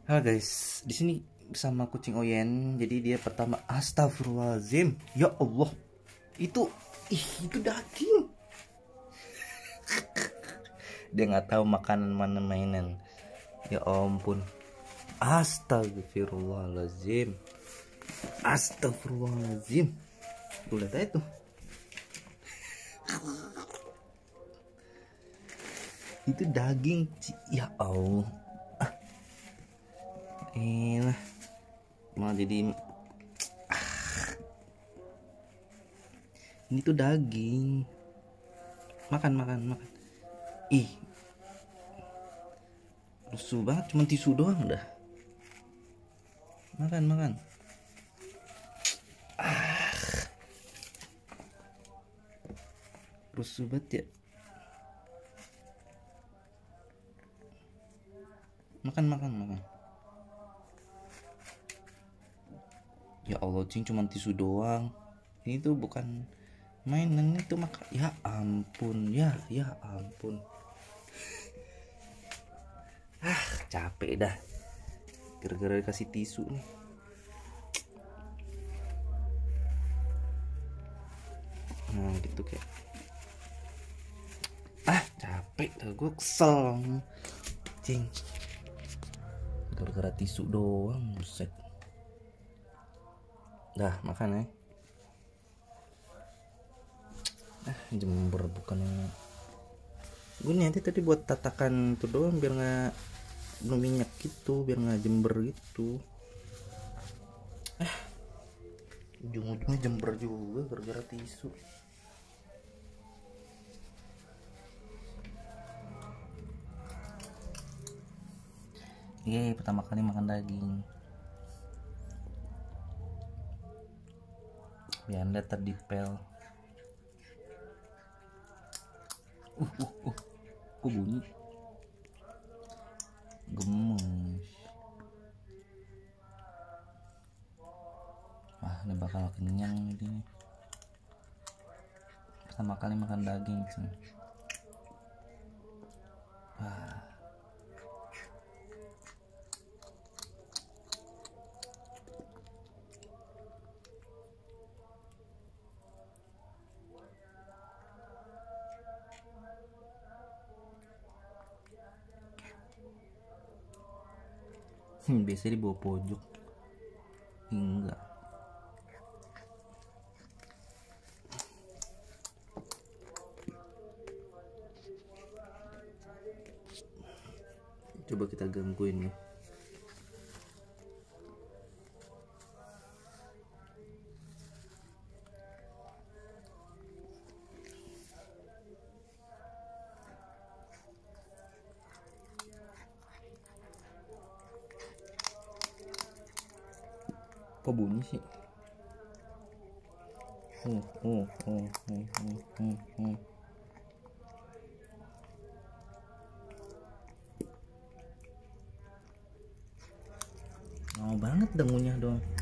Halo guys, di sini bersama kucing Oyen. Jadi dia pertama, astagfirullahaladzim, ya Allah, itu daging. Dia nggak tahu makanan mana mainan. Ya ampun, astagfirullahaladzim, astagfirullahaladzim. Tuh lihat aja tuh. Itu daging, ya Allah. Lah malah jadi ini tuh daging. Makan. Rusuh banget, cuma tisu doang udah. Makan. Rusuh banget ya. Makan. Ya Allah, cing, cuma tisu doang. Ini tuh bukan mainan, itu makan. Ya ampun, ya ampun. Capek dah. Gara-gara dikasih tisu nih. Nah gitu kayak. Capek dah, gue kesel. Cing. Gara-gara tisu doang, buset. Dah makan ya. Jember bukannya. Gue nanti tadi buat tatakan itu doang biar nggak minyak gitu, biar nggak jember gitu. Ujung-ujungnya jember juga gara-gara tisu. Pertama kali makan daging. Biar anda terdipel. Kok bunyi? Gemes. Ini bakal kenyang ini. Pertama kali makan daging sih. Biasanya di bawah pojok. Enggak. Coba kita gangguin nih. Kok bunyi sih? Mau banget dengunya dong.